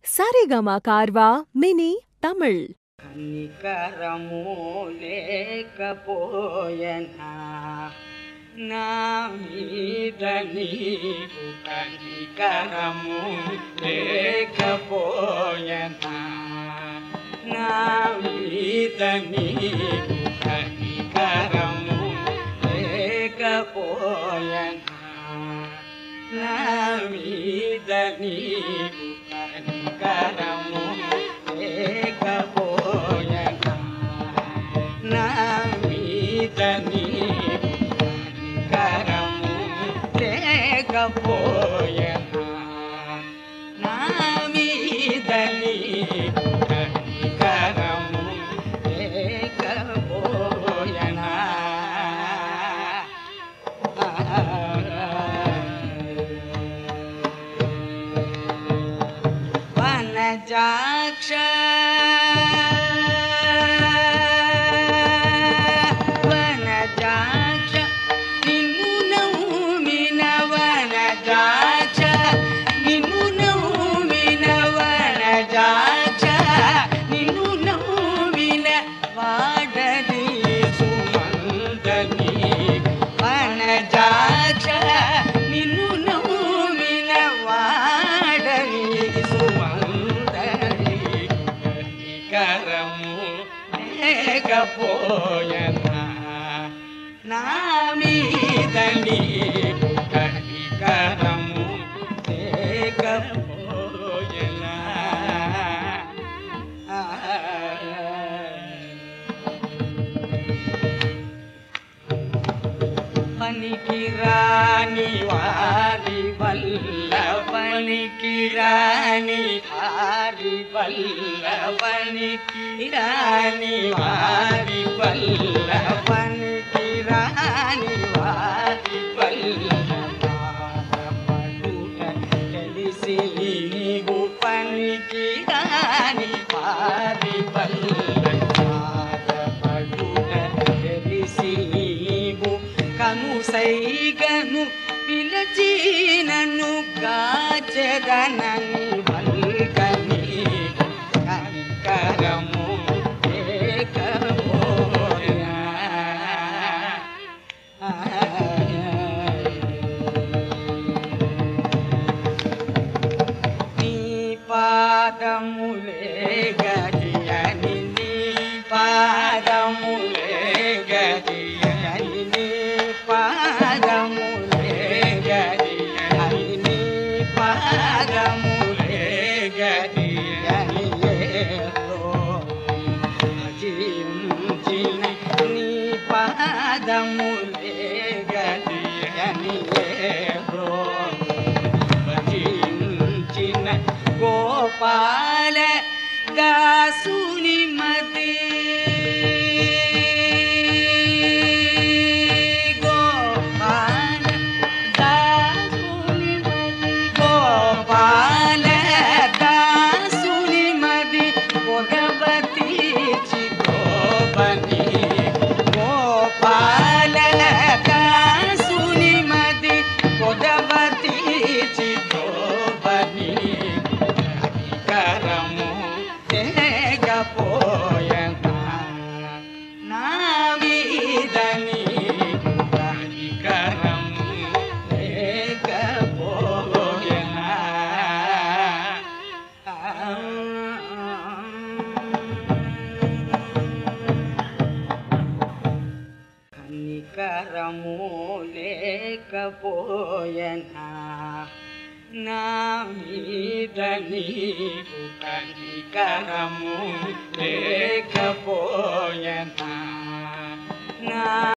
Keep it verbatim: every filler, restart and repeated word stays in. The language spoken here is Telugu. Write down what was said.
సరిగమ కార్వా మినీ తమిళ్. కనికరము లేకపోయెనా నా మీద నీకు కనికరము లేకపోయెనా నా మీద నీకు కనికరము లేకపోయెనా నా మీద నీకు కనికరము లేకపోయెనా నా మీద నీకు కనికరము లేకపోయెనా నా మీద నీకు కనికరము లేకపోయెనా వనజాక్ష వనజాక్ష నిన్ను నమ్మిన వనజాక్ష నిన్ను నమ్మిన వనజాక్ష నిన్ను నమ్మిన వాడని సుమందని వనజాక్ష నిన్ను నమ్మిన వాడని సుమందని కనికరము లేకపోయెనా నా మీద నీకు కనికరము లేకపోయెనా పనికి రాని వారి వల్ల పనికి రాని వారి వల్ల పనికి రాని వారి వల్ల పనికి రాని వారి వల్ల బాధపడుట తెలిసి నీవు పనికి రాని వారి వల్ల బాధపడుట తెలిసి నీవు కనుసైగను పిలచి నన్ను గాచెదనని వల్కని కనికరము లేకపోయెనా నీ పాదములే గదియని నీ పాదములే గదియని నీ పాదములే గదియని నీ పాదములే గదియని జీవించిన నీ పాదములే గదియని భజించిన గోపాల దాసుని మదే గోపాల దాసుని మది గోపాల దాసుని మది భగవతి చిగోబని గోపాల దాసుని మది భగవతి చిగోబని కనికరము లేకపోయెనా నా మీద నీకు కనికరము లేకపోయెనా కనికరము లేకపోయెనా నా మీద నీకు కనికరము లేకపోయెనా నా